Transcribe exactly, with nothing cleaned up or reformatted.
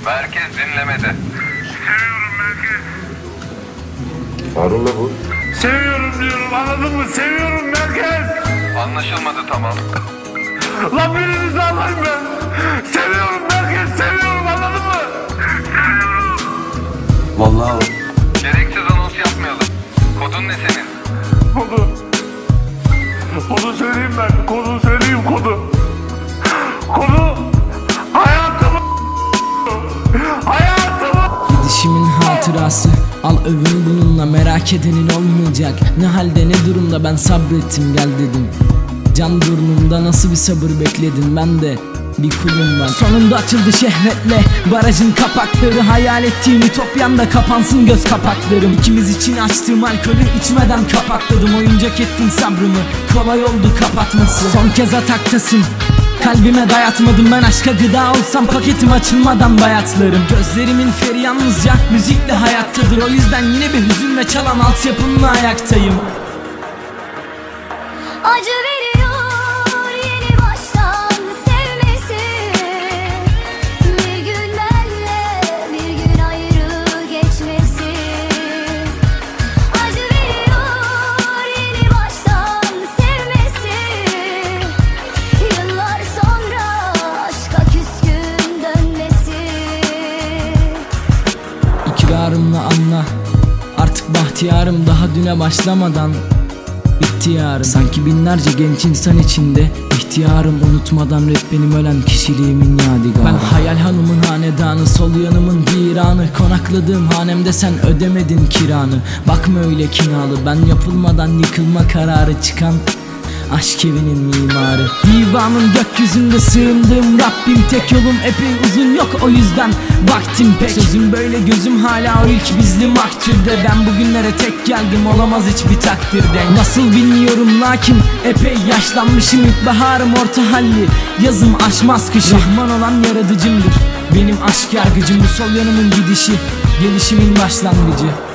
Merkez dinlemede. Seviyorum merkez. Harun'la bu. Seviyorum diyorum, anladın mı? Seviyorum merkez. Anlaşılmadı, tamam. Lan birinizi alayım ben. Seviyorum merkez, seviyorum, anladın mı? Seviyorum. Vallahi Gereksiz anons yapmayalım. Kodun ne senin? Kodu. Kodu söyleyeyim ben. Kodu söyleyeyim, kodu. Kodu. Hayatımı. Hayatımı. Gidişimin hatırası. Al övün bununla, merak edenin olmayacak. Ne halde ne durumda ben sabrettim gel dedim. Can burnumda nasıl bir sabır bekledim, ben de bir kulum var. Sonunda açıldı şehvetle barajın kapakları. Hayal ettiğim ütopyamda kapansın göz kapaklarım. İkimiz için açtığım alkolü içmeden kapakladım. Oyuncak ettin sabrımı, kolay oldu kapatması. Son kez ataktasın, kalbime dayatmadım. Ben aşka gıda olsam paketim açılmadan bayatlarım. Gözlerimin feri yalnızca müzikle hayattadır. O yüzden yine bir hüzünle çalan altyapımla ayaktayım. Acı veriyor yeni baştan sevmesi. Bir gün benle bir gün ayrı geçmesi. Acı veriyor yeni baştan sevmesi. Yıllar sonra aşka küskün dönmesi. İkrarımla anla, artık bahtiyarım daha düne başlamadan bitti yarım. Sanki binlerce genç insan içinde ihtiyarım, unutmadan rap benim ölen kişiliğimin yadigarı. Ben hayal hanımın hanedanı, sol yanımın viranı. Konakladığım hanemde sen ödemedin kiranı. Bakma öyle kinalı, ben yapılmadan yıkılma kararı çıkan aşk evinin mimarı. Divanın gökyüzünde sığındığım Rabbim, tek yolum epey uzun, yok o yüzden vaktim pek. Sözüm böyle, gözüm hala o ilk bizli maktürde. Ben bugünlere tek geldim, olamaz hiçbir takdirde. Nasıl bilmiyorum lakin epey yaşlanmışım. İlkbaharım orta halli, yazım aşmaz kışı. Rahman olan yaratıcımdır benim aşk yargıcım. Bu sol yanımın gidişi, gelişimin başlangıcı.